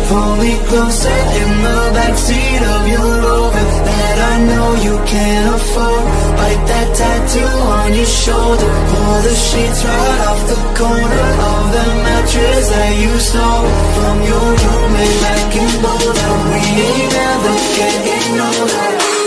Pull me closer in the backseat of your Rover that I know you can't afford. Bite that tattoo on your shoulder. Pull the sheets right off the corner of the mattress that you stole from your roommate back in Boulder. We ain't never getting older.